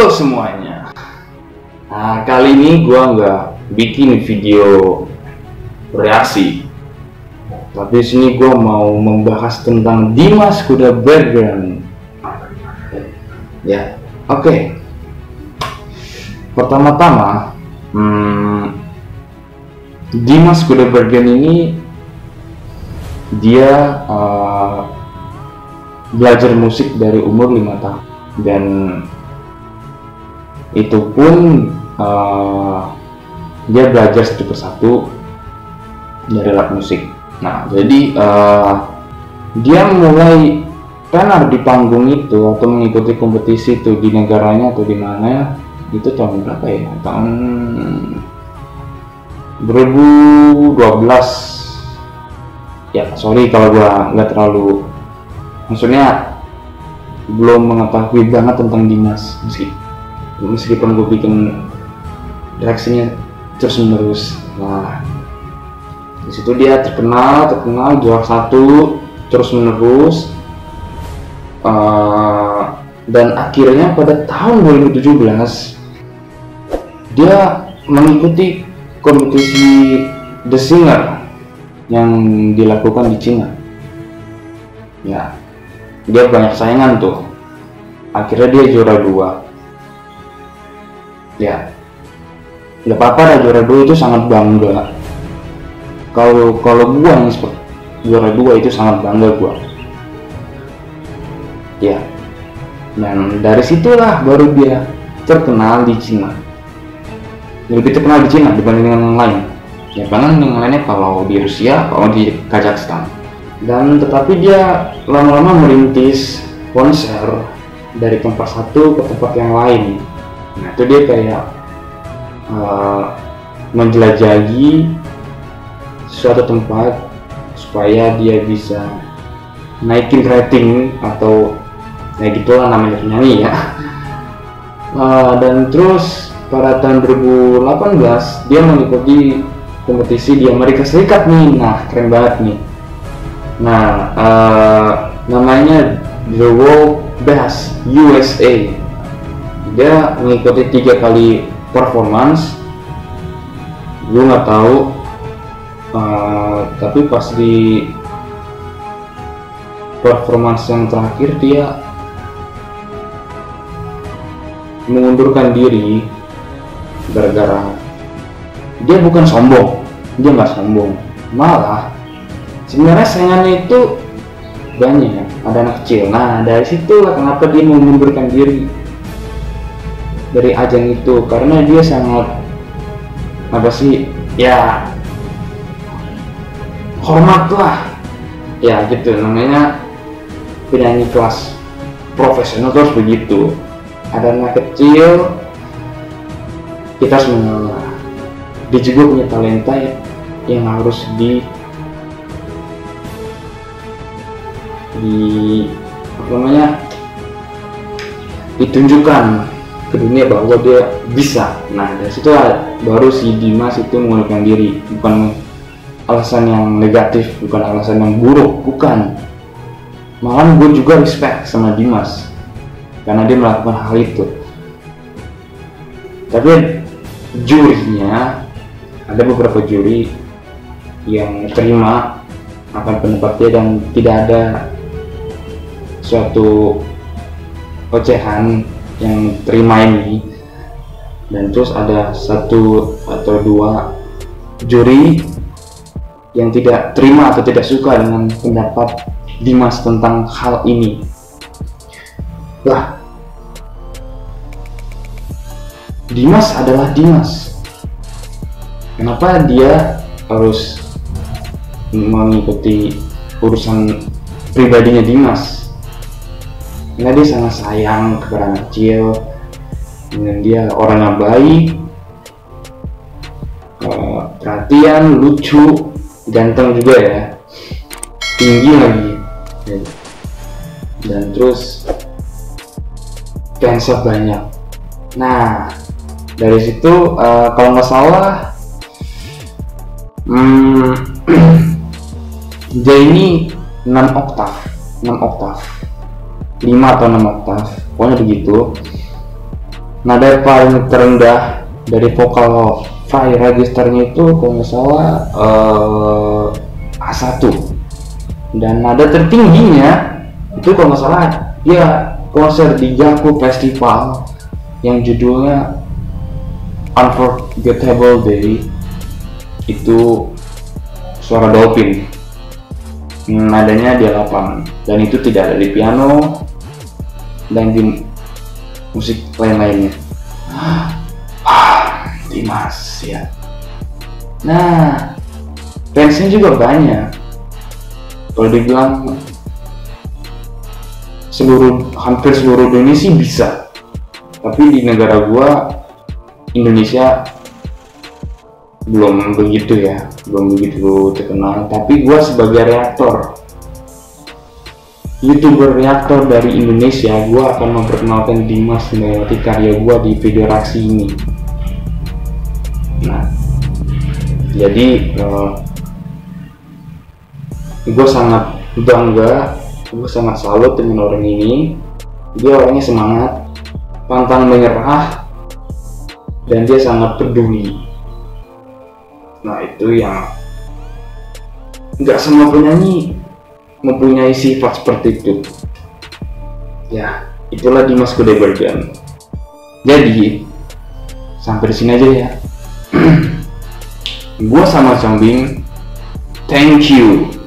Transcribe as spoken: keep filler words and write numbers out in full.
Halo semuanya. Nah, kali ini gua nggak bikin video reaksi, tapi di sini gua mau membahas tentang Dimas Kudaibergen. Ya, oke. Okay. Pertama-tama, hmm, Dimas Kudaibergen ini dia uh, belajar musik dari umur lima tahun, dan itu pun uh, dia belajar satu persatu dari alat musik. Nah, jadi uh, dia mulai tenar di panggung itu atau mengikuti kompetisi itu di negaranya atau di mana itu tahun berapa ya? Tahun dua ribu dua belas. Ya, sorry kalau gua nggak terlalu, maksudnya belum mengetahui banget tentang Dimas musik. Meskipun gue bikin reaksinya terus menerus. Nah, di situ dia terkenal, terkenal juara satu terus menerus, uh, dan akhirnya pada tahun dua ribu tujuh belas dia mengikuti kompetisi The Singer yang dilakukan di Cina. Ya, dia banyak saingan tuh. Akhirnya dia juara dua. Ya, nggak apa-apa lah, juara dua itu sangat bangga. Kalau kalau gua yang juara dua itu sangat bangga gua. Ya, dan dari situlah baru dia terkenal di Cina. Lebih terkenal di Cina dibanding yang lain. Ya, bahkan yang lainnya kalau di Rusia, kalau di Kazakhstan. Dan tetapi dia lama-lama merintis konser dari tempat satu ke tempat yang lain. Nah, itu dia kayak uh, menjelajahi suatu tempat supaya dia bisa naikin rating atau ya gitulah namanya penyanyi ya. Uh, dan terus pada tahun dua ribu delapan belas dia mengikuti kompetisi di Amerika Serikat nih. Nah, keren banget nih. Nah, uh, namanya The World Best U S A. Dia mengikuti tiga kali performance. Gue nggak tahu, uh, tapi pas di performance yang terakhir dia mengundurkan diri gara-gara dia bukan sombong, dia nggak sombong, malah sebenarnya saingannya itu banyak, ada anak kecil. Nah, dari situlah kenapa dia mengundurkan diri dari ajang itu, karena dia sangat apa sih ya, hormat lah ya gitu, namanya penyanyi kelas profesional terus begitu. Ada anak kecil, kita harus mengalah. Dia juga punya talenta ya, yang harus di di apa namanya ditunjukkan ke dunia bahwa dia bisa. Nah, dari situ baru si Dimas itu mengundurkan diri. Bukan alasan yang negatif, bukan alasan yang buruk, bukan. Malah gue juga respect sama Dimas karena dia melakukan hal itu. Tapi jurinya, ada beberapa juri yang terima akan pendapatnya dan tidak ada suatu ocehan yang terima ini. Dan terus ada satu atau dua juri yang tidak terima atau tidak suka dengan pendapat Dimas tentang hal ini. Lah, Dimas adalah Dimas. Kenapa dia harus mengikuti urusan pribadinya Dimas? Karena dia sangat sayang kepada anak kecil, dan dia orang yang baik, uh, perhatian, lucu, ganteng juga ya, tinggi lagi, dan terus fansnya banyak. Nah, dari situ uh, kalau nggak salah, hmm, dia ini enam oktav, enam oktav. lima atau enam oktav, pokoknya begitu. nada paling terendah dari vokal fry registernya itu kalau nggak salah uh, A satu, dan nada tertingginya itu kalau nggak salah dia konser di Jaku Festival yang judulnya Unforgettable Day, itu suara dolphin, nadanya di delapan, dan itu tidak ada di piano dan di musik lain-lainnya. Ah, Dimas ya. Nah, fansnya juga banyak. Kalau dibilang seluruh hampir seluruh dunia sih bisa, tapi di negara gua Indonesia belum begitu ya, belum begitu terkenal. Tapi gua sebagai reaktor, YouTuber reaktor dari Indonesia, gua akan memperkenalkan Dimas melewati karya gua di video reaksi ini. Nah, jadi uh, gue sangat bangga, gue sangat salut dengan orang ini. Dia orangnya semangat, pantang menyerah, dan dia sangat peduli. Nah, itu yang nggak semua penyanyi mempunyai sifat seperti itu. Ya, itulah Dimas Kudaibergen. Jadi sampai di sini aja ya. Gua sama Combing, thank you.